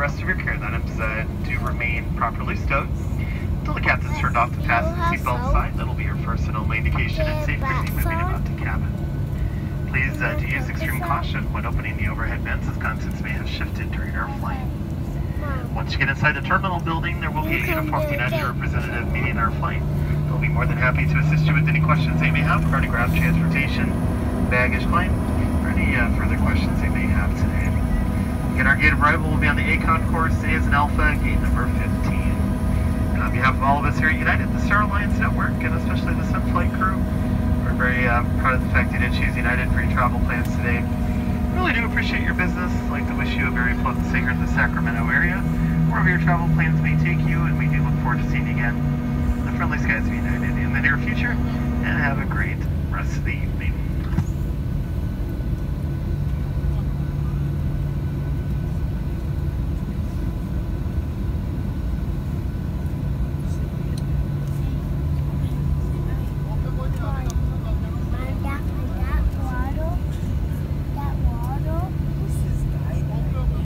rest of your carry items do remain properly stowed until the captain's turned off the fasten seatbelt sign. That'll be your first and only indication it's safe for you moving about the cabin. Please do use extreme caution when opening the overhead bins, as contents may have shifted during our flight. Once you get inside the terminal building, there will be a uniformed United representative meeting our flight. They'll be more than happy to assist you with any questions they may have regarding ground transportation, baggage claim, or any further questions they may have today. Again, our gate of arrival will be on the A concourse today as an Alpha, gate number 15. And on behalf of all of us here at United, the Star Alliance Network, and especially the Sunflight crew, we're very proud of the fact that you did choose United for your travel plans today. Really do appreciate your business. I'd like to wish you a very pleasant stay here in the Sacramento area, wherever your travel plans may take you, and we do look forward to seeing you again in the friendly skies of United in the near future, and have a great rest of the evening.